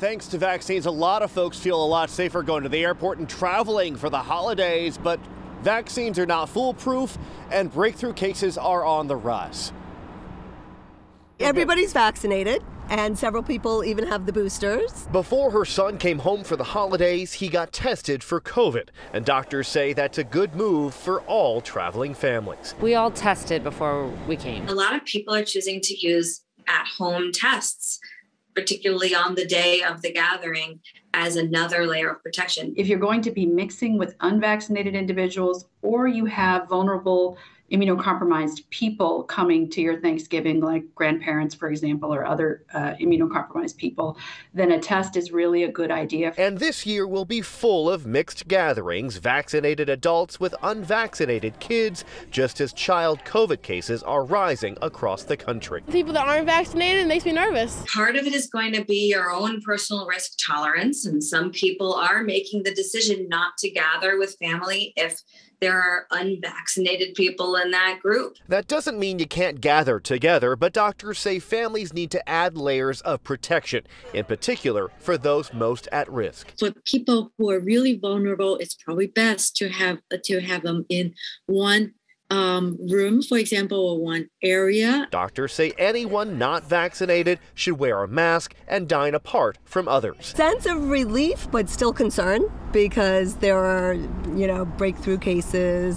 thanks to vaccines, a lot of folks feel a lot safer going to the airport and traveling for the holidays, but vaccines are not foolproof and breakthrough cases are on the rise. Everybody's vaccinated, and several people even have the boosters. Before her son came home for the holidays, he got tested for COVID, and doctors say that's a good move for all traveling families. We all tested before we came. A lot of people are choosing to use at-home tests, particularly on the day of the gathering, as another layer of protection. If you're going to be mixing with unvaccinated individuals, or you have vulnerable immunocompromised people coming to your Thanksgiving, like grandparents, for example, or other immunocompromised people, then a test is really a good idea. And this year will be full of mixed gatherings, vaccinated adults with unvaccinated kids, just as child COVID cases are rising across the country. People that aren't vaccinated, it makes me nervous. Part of it is going to be your own personal risk tolerance, and some people are making the decision not to gather with family if there are unvaccinated people in that group. That doesn't mean you can't gather together, but doctors say families need to add layers of protection, in particular for those most at risk. For people who are really vulnerable, it's probably best to have them in one room, for example, or one area. Doctors say anyone not vaccinated should wear a mask and dine apart from others. Sense of relief, but still concern because there are, breakthrough cases.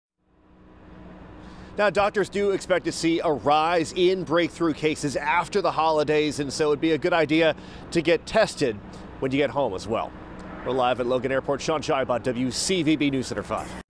Now, doctors do expect to see a rise in breakthrough cases after the holidays, and so it'd be a good idea to get tested when you get home as well. We're live at Logan Airport. Sean Scheibot, WCVB News Center 5.